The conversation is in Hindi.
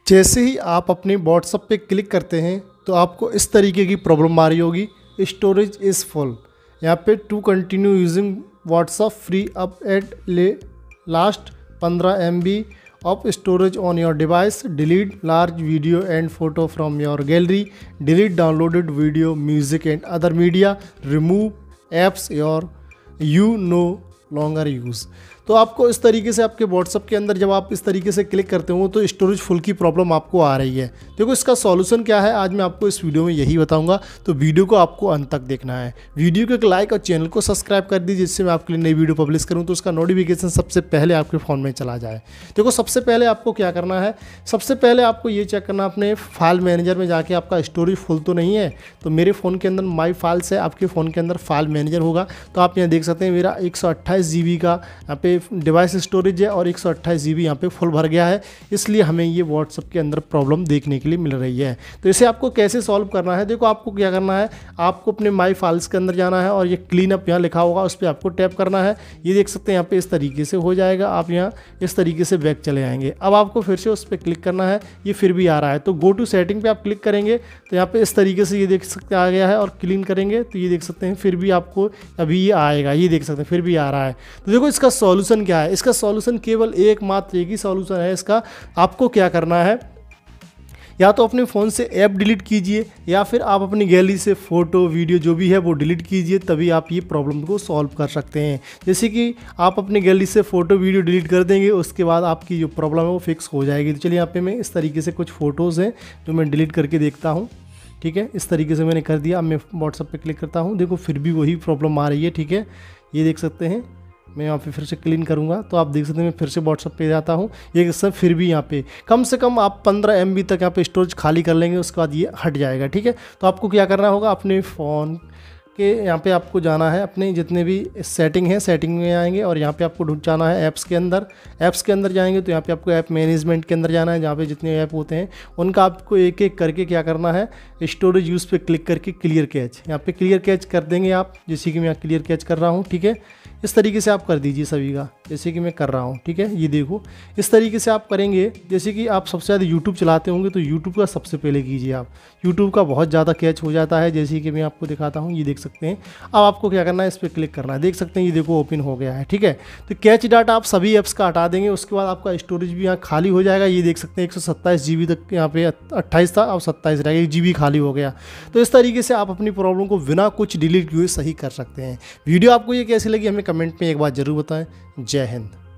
जैसे ही आप अपने व्हाट्सएप पे क्लिक करते हैं तो आपको इस तरीके की प्रॉब्लम आ रही होगी, स्टोरेज इज़ फुल। यहाँ पे to continue using WhatsApp free up at last 15 MB of storage on your device, delete large video and photo from your gallery, delete downloaded video, music and other media, remove apps you no longer use। तो आपको इस तरीके से आपके व्हाट्सएप के अंदर जब आप इस तरीके से क्लिक करते हो तो स्टोरेज फुल की प्रॉब्लम आपको आ रही है। देखो इसका सॉल्यूशन क्या है, आज मैं आपको इस वीडियो में यही बताऊंगा, तो वीडियो को आपको अंत तक देखना है। वीडियो को एक लाइक और चैनल को सब्सक्राइब कर दीजिए, जिससे मैं आपके लिए नई वीडियो पब्लिश करूँ तो उसका नोटिफिकेशन सबसे पहले आपके फ़ोन में चला जाए। देखो सबसे पहले आपको क्या करना है, सबसे पहले आपको ये चेक करना अपने फाइल मैनेजर में जाके आपका स्टोरेज फुल तो नहीं है। तो मेरे फ़ोन के अंदर माई फाइल्स है, आपके फ़ोन के अंदर फाइल मैनेजर होगा। तो आप यहाँ देख सकते हैं मेरा 128 GB का यहाँ पे डिवाइस स्टोरेज है और 128 GB यहाँ पे फुल भर गया है, इसलिए हमें ये व्हाट्सएप के अंदर प्रॉब्लम देखने के लिए मिल रही है। तो इसे आपको कैसे सॉल्व करना है, देखो आपको क्या करना है, आपको अपने माई फाइल्स के अंदर जाना है और ये क्लीन अप यहाँ लिखा होगा, उस पर आपको टैप करना है। ये देख सकते हैं यहाँ पे इस तरीके से हो जाएगा, आप यहाँ इस तरीके से बैक चले आएंगे। अब आपको फिर से उस पर क्लिक करना है, ये फिर भी आ रहा है तो गो टू सेटिंग पे आप क्लिक करेंगे तो यहाँ पे इस तरीके से ये देख सकते आ गया है, और क्लीन करेंगे तो ये देख सकते हैं फिर भी आपको अभी ये आएगा, ये देख सकते हैं फिर भी आ रहा है। तो देखो इसका सॉल्यूशन क्या है, इसका सॉल्यूशन केवल एकमात्र एक ही सॉल्यूशन है इसका। आपको क्या करना है, या तो अपने फ़ोन से ऐप डिलीट कीजिए या फिर आप अपनी गैलरी से फ़ोटो वीडियो जो भी है वो डिलीट कीजिए, तभी आप ये प्रॉब्लम को सॉल्व कर सकते हैं। जैसे कि आप अपनी गैलरी से फ़ोटो वीडियो डिलीट कर देंगे, उसके बाद आपकी जो प्रॉब्लम है वो फिक्स हो जाएगी। तो चलिए यहाँ पे मैं इस तरीके से कुछ फ़ोटोज़ हैं जो मैं डिलीट करके देखता हूँ। ठीक है, इस तरीके से मैंने कर दिया। अब मैं व्हाट्सएप पर क्लिक करता हूँ, देखो फिर भी वही प्रॉब्लम आ रही है। ठीक है, ये देख सकते हैं, मैं यहाँ पे फिर से क्लीन करूँगा तो आप देख सकते हैं मैं फिर से व्हाट्सएप पे जाता हूँ, ये सब फिर भी यहाँ पे कम से कम आप 15 MB तक यहाँ पे स्टोरेज खाली कर लेंगे, उसके बाद ये हट जाएगा। ठीक है, तो आपको क्या करना होगा, अपने फ़ोन के यहाँ पे आपको जाना है, अपने जितने भी सेटिंग है सेटिंग में आएंगे और यहाँ पे आपको ढूंढ जाना है ऐप्स के अंदर। ऐप्स के अंदर जाएंगे तो यहाँ पे आपको ऐप मैनेजमेंट के अंदर जाना है, जहाँ पे जितने ऐप होते हैं उनका आपको एक एक करके क्या करना है, स्टोरेज यूज़ पे क्लिक करके क्लियर कैच, यहाँ पे क्लियर कैच कर देंगे आप, जैसे कि मैं यहाँ क्लियर कैच कर रहा हूँ। ठीक है, इस तरीके से आप कर दीजिए सभी का, जैसे कि मैं कर रहा हूँ। ठीक है, ये देखो इस तरीके से आप करेंगे। जैसे कि आप सबसे ज़्यादा यूट्यूब चलाते होंगे तो यूट्यूब का सबसे पहले कीजिए आप, यूट्यूब का बहुत ज़्यादा कैच हो जाता है, जैसे कि मैं आपको दिखाता हूँ, ये देख सकते हैं। अब आपको क्या करना है, इस पर क्लिक करना है, देख सकते हैं ये देखो ओपन हो गया है। ठीक है, तो कैच डाटा आप सभी ऐप्स का हटा देंगे, उसके बाद आपका स्टोरेज भी यहाँ खाली हो जाएगा। ये देख सकते हैं 127 GB तक यहाँ पे 28 था, अब 27 रहेगा, 1 GB खाली हो गया। तो इस तरीके से आप अपनी प्रॉब्लम को बिना कुछ डिलीट किए सही कर सकते हैं। वीडियो आपको ये कैसी लगी हमें कमेंट में एक बार ज़रूर बताएं। जय हिंद।